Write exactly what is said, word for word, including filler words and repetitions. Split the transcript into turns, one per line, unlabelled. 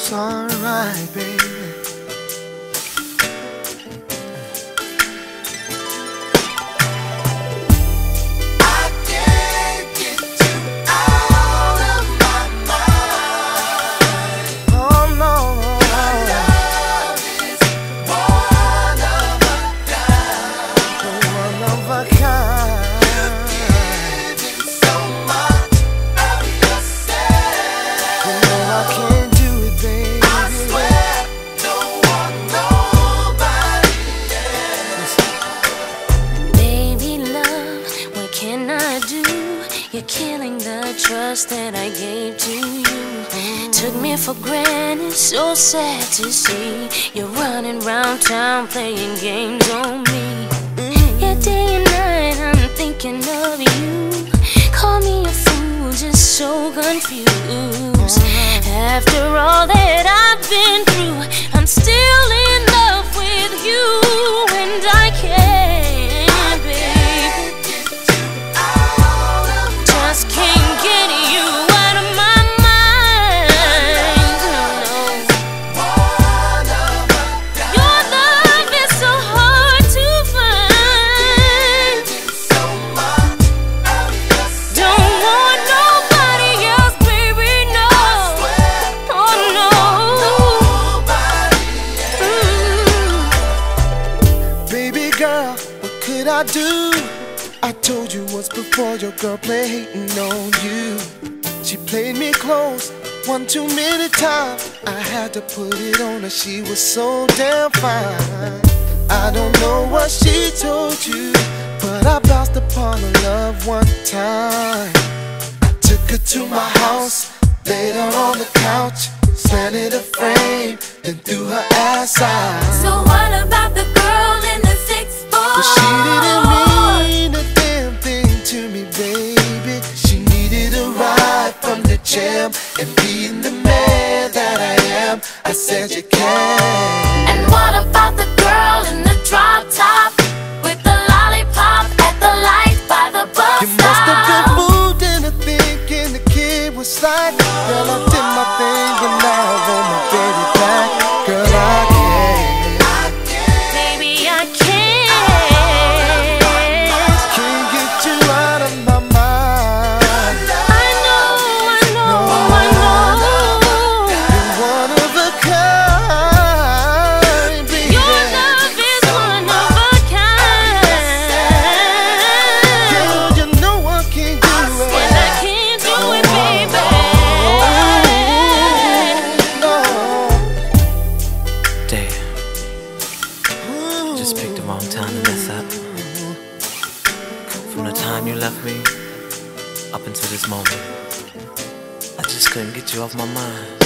It's alright, baby.
You're killing the trust that I gave to you. Took me for granted, so sad to see you're running round town playing games on me. Yeah, day and night I'm thinking of you. Call me a fool, just so confused. After all that I've been through, I'm still in love with you, and I can't.
Girl, what could I do? I told you once before your girl played hating on you. She played me close one too many times. I had to put it on her, she was so damn fine. I don't know what she told you, but I bounced upon her love one time. I took her to my house, laid her on the couch, slanted a frame, then threw her ass out.
So what about the girl in the sixth floor?
But she didn't mean a damn thing to me, baby. She needed a ride from the jam, and being the man that I am, I said you can.
And what about the girl in the drop top with the lollipop at the light by the bus
You must have been fooled into thinking the kid was like, girl, I did my thing and now I want my baby back. Girl, I can't.
Baby, I can't.
Can't get you out of my mind.
I know, I know, I know.
You're one of a kind, baby.
Your love is one of a kind.
Girl, you know I can't do it.
And I can't do it, baby.
No.
Damn. Just picked the wrong time to mess up. From the time you left me up until this moment, I just couldn't get you off my mind.